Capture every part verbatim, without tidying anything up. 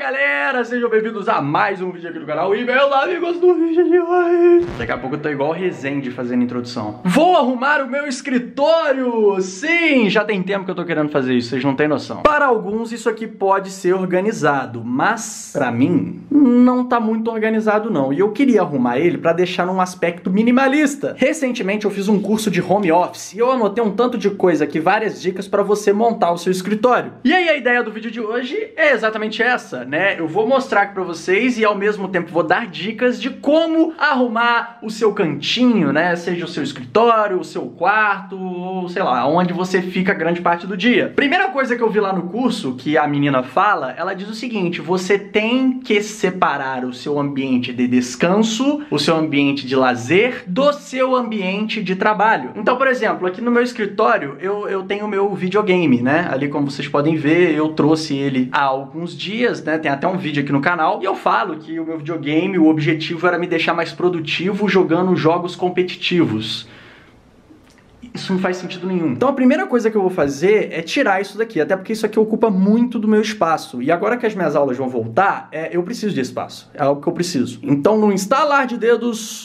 galera, sejam bem-vindos a mais um vídeo aqui do canal. E meus amigos do vídeo de hoje, daqui a pouco eu tô igual o Rezende fazendo introdução. Vou arrumar o meu escritório. Sim, já tem tempo que eu tô querendo fazer isso, vocês não têm noção. Para alguns isso aqui pode ser organizado, mas pra mim não tá muito organizado não. E eu queria arrumar ele pra deixar num aspecto minimalista. Recentemente eu fiz um curso de home office e eu anotei um tanto de coisa aqui, várias dicas pra você montar o seu escritório. E aí a ideia do vídeo de hoje é exatamente essa, né? Eu vou mostrar aqui pra vocês e ao mesmo tempo vou dar dicas de como arrumar o seu cantinho, né? Seja o seu escritório, o seu quarto, ou sei lá, onde você fica grande parte do dia. Primeira coisa que eu vi lá no curso, que a menina fala, ela diz o seguinte: você tem que separar o seu ambiente de descanso, o seu ambiente de lazer, do seu ambiente de trabalho. Então, por exemplo, aqui no meu escritório, eu, eu tenho o meu videogame, né? Ali, como vocês podem ver, eu trouxe ele há alguns dias, né? Tem até um vídeo aqui no canal. E eu falo que o meu videogame, o objetivo era me deixar mais produtivo jogando jogos competitivos. Isso não faz sentido nenhum. Então a primeira coisa que eu vou fazer é tirar isso daqui, até porque isso aqui ocupa muito do meu espaço. E agora que as minhas aulas vão voltar, é, eu preciso de espaço. É algo que eu preciso. Então no instalar de dedos...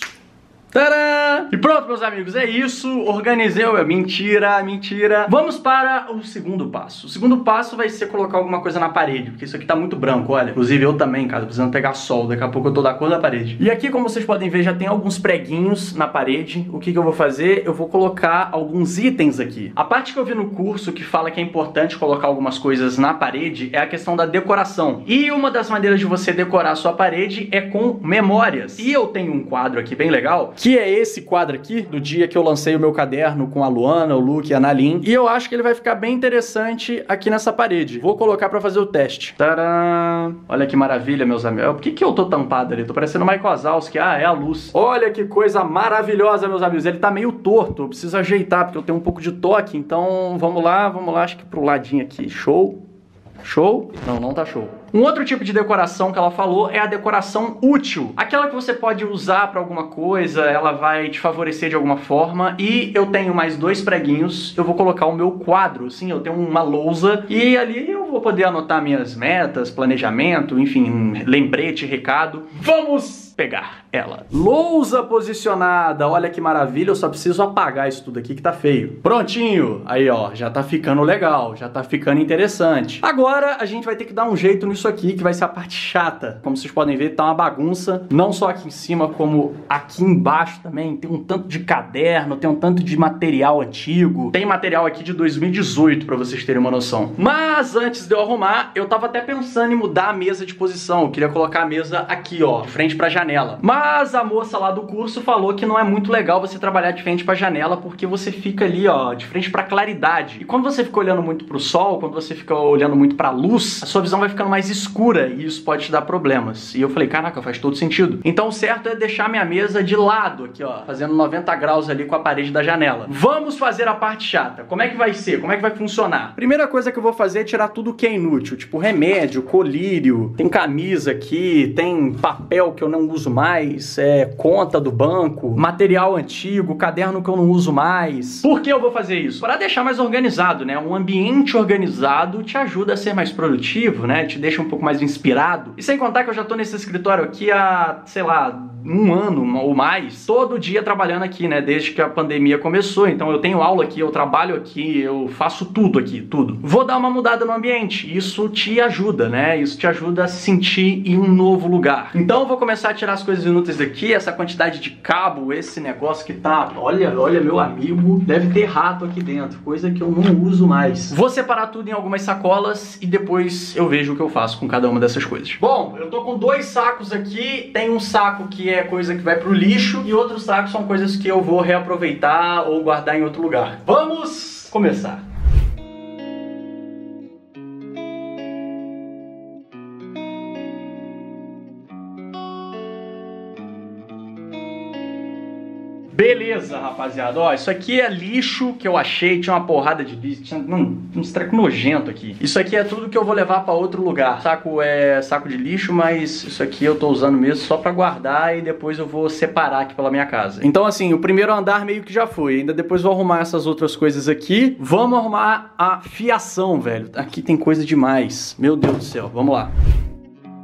Tadã! E pronto, meus amigos, é isso. Organizei o... Mentira, mentira. Vamos para o segundo passo. O segundo passo vai ser colocar alguma coisa na parede, porque isso aqui tá muito branco, olha. Inclusive eu também, cara, precisando pegar sol. Daqui a pouco eu tô da cor da parede. E aqui, como vocês podem ver, já tem alguns preguinhos na parede. O que que eu vou fazer? Eu vou colocar alguns itens aqui. A parte que eu vi no curso que fala que é importante colocar algumas coisas na parede é a questão da decoração. E uma das maneiras de você decorar a sua parede é com memórias. E eu tenho um quadro aqui bem legal, que é esse quadro aqui, do dia que eu lancei o meu caderno com a Luana, o Luke e a Nalin. E eu acho que ele vai ficar bem interessante aqui nessa parede. Vou colocar pra fazer o teste. Tadã! Olha que maravilha, meus amigos. Por que que eu tô tampado ali? Tô parecendo o Michael Wazowski. Ah, é a luz. Olha que coisa maravilhosa, meus amigos. Ele tá meio torto. Eu preciso ajeitar, porque eu tenho um pouco de toque. Então, vamos lá, vamos lá. Acho que pro ladinho aqui. Show. Show? Não, não tá show. Um outro tipo de decoração que ela falou é a decoração útil. Aquela que você pode usar pra alguma coisa, ela vai te favorecer de alguma forma. E eu tenho mais dois preguinhos, eu vou colocar o meu quadro. Sim, eu tenho uma lousa e ali eu vou poder anotar minhas metas, planejamento, enfim, lembrete, recado. Vamos pegar ela. Lousa posicionada, olha que maravilha, eu só preciso apagar isso tudo aqui que tá feio. Prontinho! Aí ó, já tá ficando legal, já tá ficando interessante. Agora a gente vai ter que dar um jeito nisso aqui, que vai ser a parte chata. Como vocês podem ver, tá uma bagunça, não só aqui em cima, como aqui embaixo também. Tem um tanto de caderno, tem um tanto de material antigo. Tem material aqui de dois mil e dezoito, pra vocês terem uma noção. Mas antes de eu arrumar, eu tava até pensando em mudar a mesa de posição. Eu queria colocar a mesa aqui, ó, de frente pra janela. Mas a moça lá do curso falou que não é muito legal você trabalhar de frente pra janela, porque você fica ali, ó, de frente pra claridade. E quando você fica olhando muito pro sol, quando você fica olhando muito pra luz, a sua visão vai ficando mais escura e isso pode te dar problemas. E eu falei, caraca, faz todo sentido. Então o certo é deixar minha mesa de lado aqui, ó, fazendo noventa graus ali com a parede da janela. Vamos fazer a parte chata. Como é que vai ser? Como é que vai funcionar? Primeira coisa que eu vou fazer é tirar tudo que é inútil, tipo remédio, colírio, tem camisa aqui, tem papel que eu não uso mais, é conta do banco, material antigo, caderno que eu não uso mais. Por que eu vou fazer isso? Para deixar mais organizado, né? Um ambiente organizado te ajuda a ser mais produtivo, né? Te deixa um pouco mais inspirado. E sem contar que eu já tô nesse escritório aqui há, sei lá, um ano ou mais, todo dia trabalhando aqui, né? Desde que a pandemia começou. Então eu tenho aula aqui, eu trabalho aqui, eu faço tudo aqui, tudo. Vou dar uma mudada no ambiente. Isso te ajuda, né? Isso te ajuda a se sentir em um novo lugar. Então eu vou começar a tirar as coisas inúteis daqui, essa quantidade de cabo, esse negócio que tá... Olha, olha, meu amigo, deve ter rato aqui dentro, coisa que eu não uso mais. Vou separar tudo em algumas sacolas e depois eu vejo o que eu faço com cada uma dessas coisas. Bom, eu tô com dois sacos aqui, tem um saco que é coisa que vai pro lixo e outros sacos são coisas que eu vou reaproveitar ou guardar em outro lugar. Vamos começar! Beleza, rapaziada, ó, isso aqui é lixo que eu achei, tinha uma porrada de lixo, tinha um, uns trecos nojento aqui. Isso aqui é tudo que eu vou levar pra outro lugar. Saco é saco de lixo, mas isso aqui eu tô usando mesmo só pra guardar e depois eu vou separar aqui pela minha casa. Então assim, o primeiro andar meio que já foi, ainda depois vou arrumar essas outras coisas aqui. Vamos arrumar a fiação, velho. Aqui tem coisa demais, meu Deus do céu, vamos lá.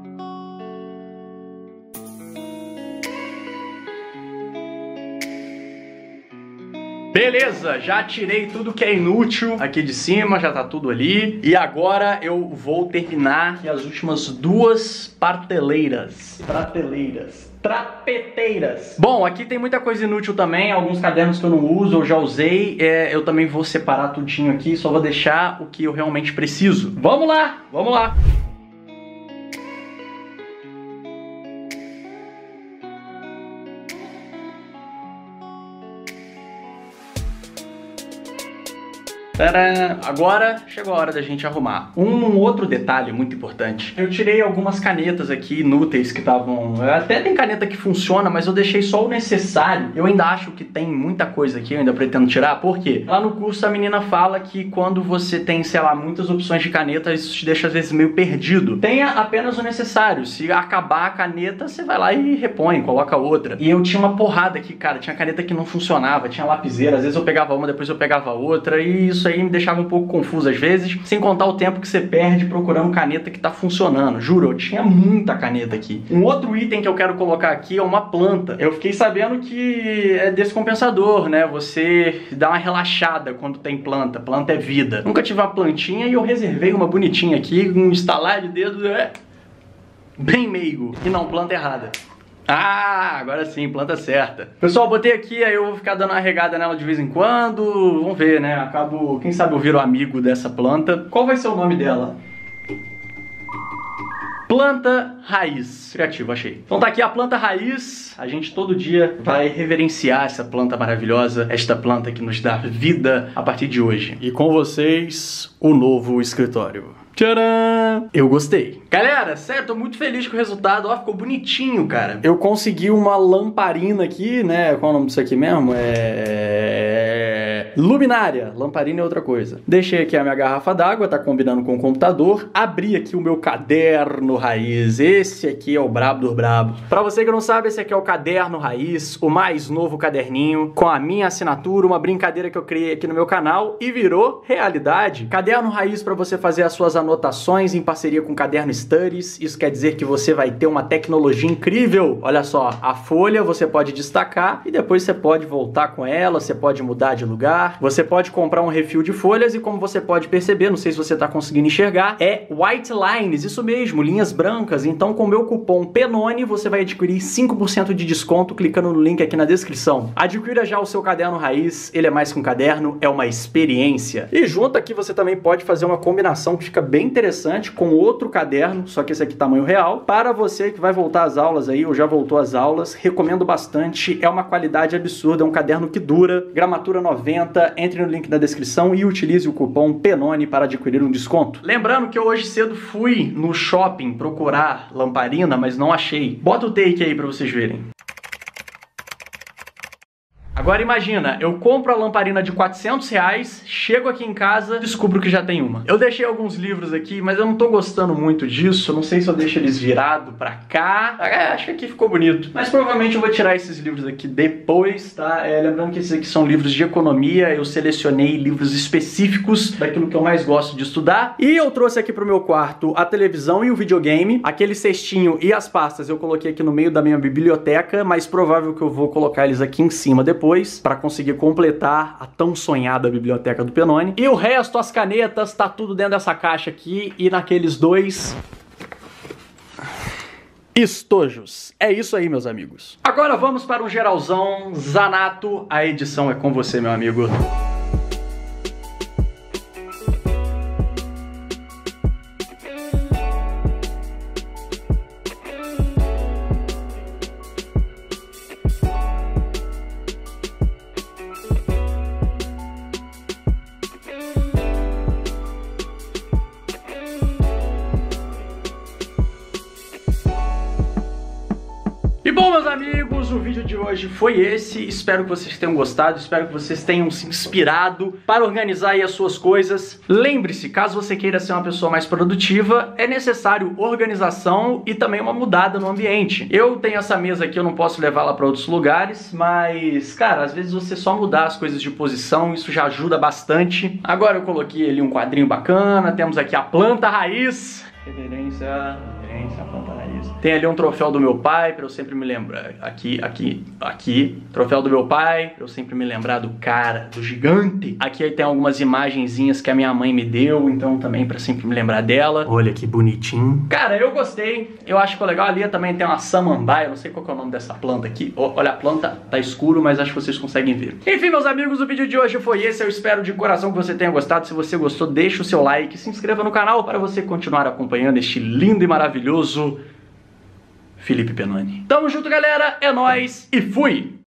Beleza, já tirei tudo que é inútil aqui de cima, já tá tudo ali. E agora eu vou terminar aqui as últimas duas prateleiras. Prateleiras. Trapeteiras. Bom, aqui tem muita coisa inútil também, alguns cadernos que eu não uso, eu já usei. É, eu também vou separar tudinho aqui, só vou deixar o que eu realmente preciso. Vamos lá, vamos lá. Tcharam! Agora chegou a hora da gente arrumar. Um outro detalhe muito importante. Eu tirei algumas canetas aqui inúteis que estavam... Até tem caneta que funciona, mas eu deixei só o necessário. Eu ainda acho que tem muita coisa aqui, eu ainda pretendo tirar. Por quê? Lá no curso a menina fala que quando você tem, sei lá, muitas opções de caneta, isso te deixa às vezes meio perdido. Tenha apenas o necessário. Se acabar a caneta, você vai lá e repõe, coloca outra. E eu tinha uma porrada aqui, cara. Tinha caneta que não funcionava, tinha lapiseira. Às vezes eu pegava uma, depois eu pegava outra. E isso aí me deixava um pouco confuso às vezes, sem contar o tempo que você perde procurando caneta que tá funcionando. Juro, eu tinha muita caneta aqui. Um outro item que eu quero colocar aqui é uma planta. Eu fiquei sabendo que é descompensador, né? Você dá uma relaxada quando tem planta. Planta é vida. Nunca tive uma plantinha e eu reservei uma bonitinha aqui, um estalar de dedo, é bem meigo. E não, planta errada. Ah, agora sim, planta certa. Pessoal, botei aqui, aí eu vou ficar dando uma regada nela de vez em quando. Vamos ver, né? Acabo, quem sabe eu viro amigo dessa planta. Qual vai ser o nome dela? Planta raiz. Criativo, achei. Então tá aqui a planta raiz. A gente todo dia vai reverenciar essa planta maravilhosa, esta planta que nos dá vida a partir de hoje. E com vocês, o novo escritório. Tcharam! Eu gostei. Galera, sério, tô muito feliz com o resultado. Ó, ficou bonitinho, cara. Eu consegui uma lamparina aqui, né? Qual é o nome disso aqui mesmo? É... luminária. Lamparina é outra coisa. Deixei aqui a minha garrafa d'água, tá combinando com o computador. Abri aqui o meu caderno raiz. Esse aqui é o brabo do brabo. Pra você que não sabe, esse aqui é o caderno raiz, o mais novo caderninho, com a minha assinatura, uma brincadeira que eu criei aqui no meu canal e virou realidade. Caderno raiz pra você fazer as suas anotações em parceria com o Caderno Studies. Isso quer dizer que você vai ter uma tecnologia incrível. Olha só, a folha você pode destacar e depois você pode voltar com ela, você pode mudar de lugar, você pode comprar um refil de folhas e, como você pode perceber, não sei se você está conseguindo enxergar, é white lines, isso mesmo, linhas brancas. Então com o meu cupom PENONE você vai adquirir cinco por cento de desconto clicando no link aqui na descrição. Adquira já o seu caderno raiz, ele é mais que um caderno, é uma experiência. E junto aqui você também pode fazer uma combinação que fica bem interessante com outro caderno, só que esse aqui tamanho real, para você que vai voltar às aulas aí, ou já voltou às aulas, recomendo bastante, é uma qualidade absurda, é um caderno que dura, gramatura noventa, entre no link na descrição e utilize o cupom PENONE para adquirir um desconto. Lembrando que eu hoje cedo fui no shopping procurar lamparina, mas não achei. Bota o take aí para vocês verem. Agora imagina, eu compro a lamparina de quatrocentos reais, chego aqui em casa, descubro que já tem uma. Eu deixei alguns livros aqui, mas eu não tô gostando muito disso, eu não sei se eu deixo eles virado pra cá. É, acho que aqui ficou bonito. Mas provavelmente eu vou tirar esses livros aqui depois, tá? É, lembrando que esses aqui são livros de economia, eu selecionei livros específicos daquilo que eu mais gosto de estudar. E eu trouxe aqui pro meu quarto a televisão e o videogame. Aquele cestinho e as pastas eu coloquei aqui no meio da minha biblioteca, mas provável que eu vou colocar eles aqui em cima depois, para conseguir completar a tão sonhada biblioteca do Penone. E o resto, as canetas, tá tudo dentro dessa caixa aqui e naqueles dois estojos. É isso aí, meus amigos. Agora vamos para um geralzão. Zanato, a edição é com você, meu amigo. E bom, meus amigos, o vídeo de hoje foi esse. Espero que vocês tenham gostado, espero que vocês tenham se inspirado para organizar aí as suas coisas. Lembre-se, caso você queira ser uma pessoa mais produtiva, é necessário organização e também uma mudada no ambiente. Eu tenho essa mesa aqui, eu não posso levá-la para outros lugares, mas, cara, às vezes você só mudar as coisas de posição, isso já ajuda bastante. Agora eu coloquei ali um quadrinho bacana, temos aqui a planta raiz. Reverência... referência, a planta raiz. Tem ali um troféu do meu pai, pra eu sempre me lembrar. Aqui, aqui, aqui. Troféu do meu pai, pra eu sempre me lembrar do cara, do gigante. Aqui aí tem algumas imagenzinhas que a minha mãe me deu, então também pra sempre me lembrar dela. Olha que bonitinho. Cara, eu gostei. Eu acho que ficou legal. Ali também tem uma samambaia, eu não sei qual que é o nome dessa planta aqui. Olha, a planta tá escuro, mas acho que vocês conseguem ver. Enfim, meus amigos, o vídeo de hoje foi esse. Eu espero de coração que você tenha gostado. Se você gostou, deixa o seu like, se inscreva no canal para você continuar acompanhando este lindo e maravilhoso Felipe Penani. Tamo junto, galera. É nóis e fui!